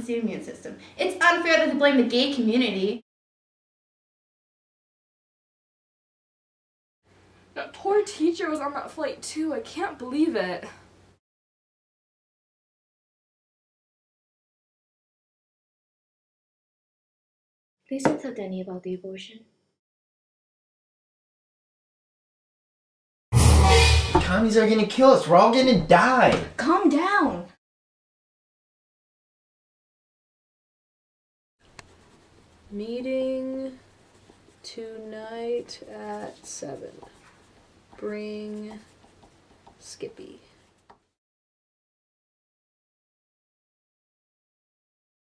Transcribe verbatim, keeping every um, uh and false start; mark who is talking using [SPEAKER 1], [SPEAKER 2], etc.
[SPEAKER 1] weakens the immune system. It's unfair to blame the gay community.
[SPEAKER 2] That poor teacher was on that flight too. I can't believe it.
[SPEAKER 3] Please don't tell Danny about the abortion.
[SPEAKER 4] Commies are gonna kill us. We're all gonna die.
[SPEAKER 1] Calm down.
[SPEAKER 5] Meeting tonight at seven. Bring Skippy.